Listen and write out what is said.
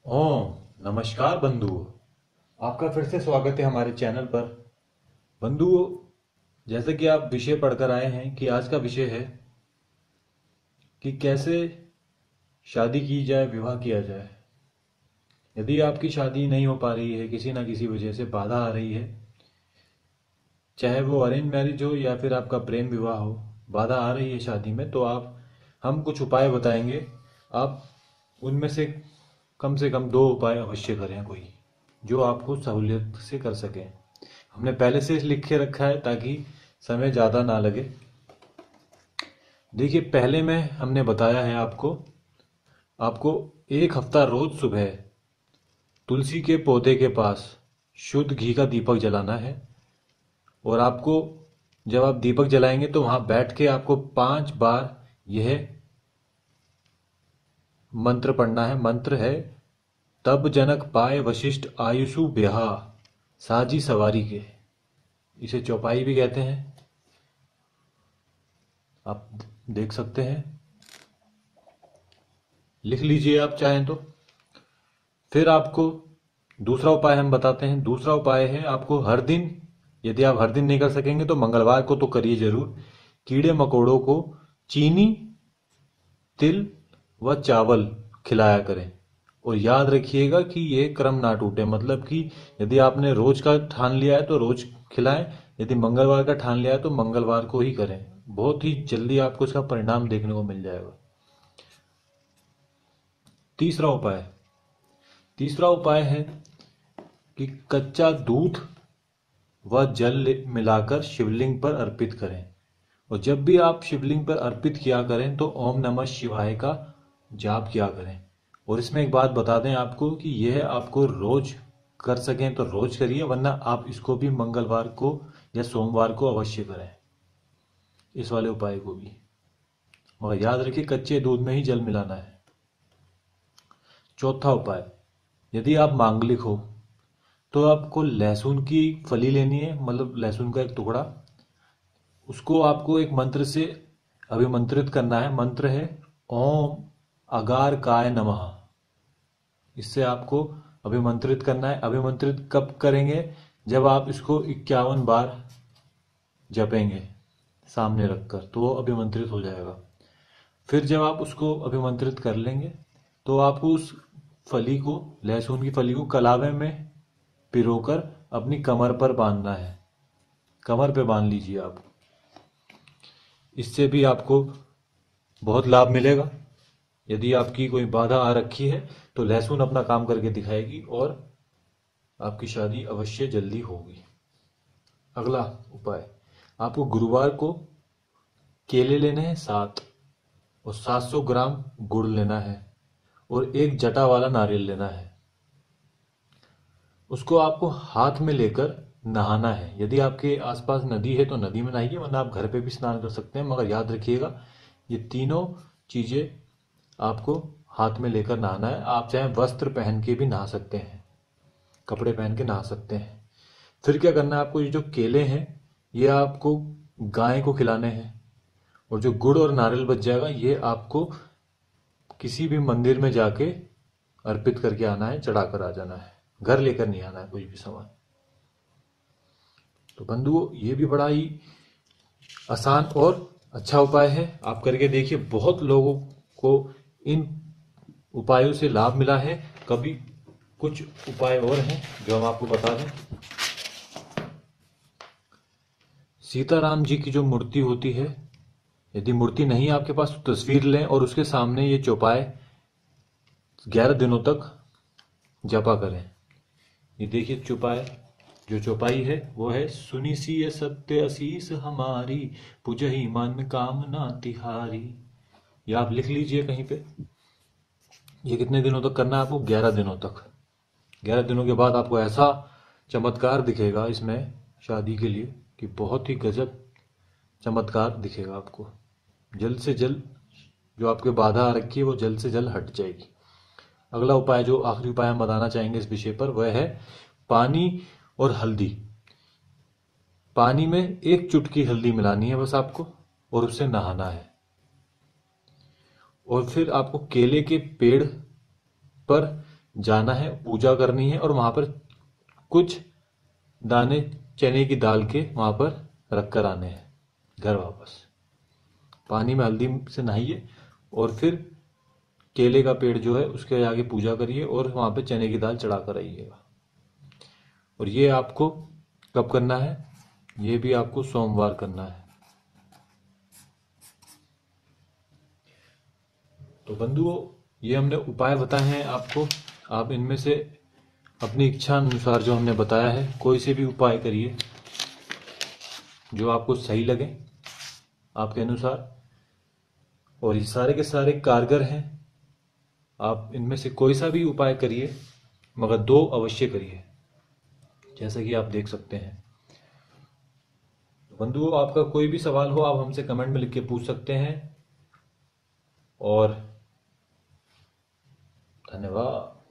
ओम नमस्कार बंधुओं। आपका फिर से स्वागत है हमारे चैनल पर। बंधुओं, जैसे कि आप विषय पढ़कर आए हैं कि आज का विषय है कि कैसे शादी की जाए, विवाह किया जाए। यदि आपकी शादी नहीं हो पा रही है, किसी ना किसी वजह से बाधा आ रही है, चाहे वो अरेंज मैरिज हो या फिर आपका प्रेम विवाह हो, बाधा आ रही है शादी में, तो हम कुछ उपाय बताएंगे। आप उनमें से कम दो उपाय अवश्य करें, कोई जो आपको सहूलियत से कर सकें। हमने पहले से लिख के रखा है ताकि समय ज़्यादा ना लगे। देखिए, पहले में हमने बताया है आपको आपको एक हफ्ता रोज सुबह तुलसी के पौधे के पास शुद्ध घी का दीपक जलाना है। और आपको, जब आप दीपक जलाएंगे तो वहां बैठ के आपको 5 बार यह मंत्र पढ़ना है। मंत्र है, तब जनक पाए वशिष्ठ आयुषु ब्याह साजी सवारी के। इसे चौपाई भी कहते हैं, आप देख सकते हैं, लिख लीजिए आप चाहें तो। फिर आपको दूसरा उपाय हम बताते हैं। दूसरा उपाय है, आपको हर दिन, यदि आप हर दिन नहीं कर सकेंगे तो मंगलवार को तो करिए जरूर, कीड़े मकोड़ों को चीनी, तिल व चावल खिलाया करें। और याद रखिएगा कि ये क्रम ना टूटे, मतलब कि यदि आपने रोज का ठान लिया है तो रोज खिलाएं, यदि मंगलवार का ठान लिया है तो मंगलवार को ही करें। बहुत ही जल्दी आपको इसका परिणाम देखने को मिल जाएगा। तीसरा उपाय तीसरा उपाय है कि कच्चा दूध व जल मिलाकर शिवलिंग पर अर्पित करें। और जब भी आप शिवलिंग पर अर्पित किया करें तो ओम नमः शिवाय का जाप किया करें। और इसमें एक बात बता दें आपको कि यह आपको रोज कर सकें तो रोज करिए, वरना आप इसको भी मंगलवार को या सोमवार को अवश्य करें, इस वाले उपाय को भी। मगर याद रखिए, कच्चे दूध में ही जल मिलाना है। चौथा उपाय, यदि आप मांगलिक हो तो आपको लहसुन की फली लेनी है, मतलब लहसुन का एक टुकड़ा। उसको आपको एक मंत्र से अभिमंत्रित करना है। मंत्र है, ओम अगार काय नमः। इससे आपको अभिमंत्रित करना है। अभिमंत्रित कब करेंगे? जब आप इसको 51 बार जपेंगे सामने रखकर, तो वो अभिमंत्रित हो जाएगा। फिर जब आप उसको अभिमंत्रित कर लेंगे तो आपको उस फली को, लहसुन की फली को कलावे में पिरोकर अपनी कमर पर बांधना है। कमर पे बांध लीजिए आप। इससे भी आपको बहुत लाभ मिलेगा। यदि आपकी कोई बाधा आ रखी है तो लहसुन अपना काम करके दिखाएगी और आपकी शादी अवश्य जल्दी होगी। अगला उपाय, आपको गुरुवार को केले लेने हैं 7, और 700 ग्राम गुड़ लेना है, और एक जटा वाला नारियल लेना है। उसको आपको हाथ में लेकर नहाना है। यदि आपके आसपास नदी है तो नदी में नहाइए, वरना आप घर पे भी स्नान कर सकते हैं। मगर याद रखिएगा, ये तीनों चीजें आपको हाथ में लेकर नहाना है। आप चाहे वस्त्र पहन के भी नहा सकते हैं, कपड़े पहन के नहा सकते हैं। फिर क्या करना है आपको, ये जो केले हैं ये आपको गाय को खिलाने हैं। और जो गुड़ और नारियल बच जाएगा ये आपको किसी भी मंदिर में जाके अर्पित करके आना है, चढ़ा कर आ जाना है। घर लेकर नहीं आना है कोई भी सामान। तो बंधुओं, ये भी बड़ा ही आसान और अच्छा उपाय है। आप करके देखिए, बहुत लोगों को इन उपायों से लाभ मिला है। कभी कुछ उपाय और हैं जो हम आपको बता दें। सीताराम जी की जो मूर्ति होती है, यदि मूर्ति नहीं आपके पास तो तस्वीर लें और उसके सामने ये चौपाए 11 दिनों तक जपा करें। ये देखिए चौपाए, जो चौपाई है वो है, सुनी सी ये सत्य असीस हमारी, पुजहि मन कामना तिहारी। ये आप लिख लीजिए कहीं पे। ये कितने दिनों तक करना है आपको? 11 दिनों तक। 11 दिनों के बाद आपको ऐसा चमत्कार दिखेगा इसमें शादी के लिए कि बहुत ही गजब चमत्कार दिखेगा आपको। जल्द से जल्द जो आपके बाधा आ रखी है वो जल्द से जल्द हट जाएगी। अगला उपाय, जो आखिरी उपाय हम बताना चाहेंगे इस विषय पर, वह है पानी और हल्दी। पानी में एक चुटकी हल्दी मिलानी है बस आपको, और उससे नहाना है। और फिर आपको केले के पेड़ पर जाना है, पूजा करनी है और वहां पर कुछ दाने चने की दाल के वहां पर रख कर आने हैं घर वापस। पानी में हल्दी से नहाइए और फिर केले का पेड़ जो है उसके आगे पूजा करिए और वहां पे चने की दाल चढ़ा कर आइएगा। और ये आपको कब करना है? ये भी आपको सोमवार करना है। तो बंधुओं, ये हमने उपाय बताए हैं आपको। आप इनमें से अपनी इच्छा अनुसार जो हमने बताया है कोई से भी उपाय करिए जो आपको सही लगे आपके अनुसार। और ये सारे के सारे कारगर हैं। आप इनमें से कोई सा भी उपाय करिए, मगर 2 अवश्य करिए, जैसा कि आप देख सकते हैं। बंधुओं, आपका कोई भी सवाल हो आप हमसे कमेंट में लिख के पूछ सकते हैं। और धन्यवाद।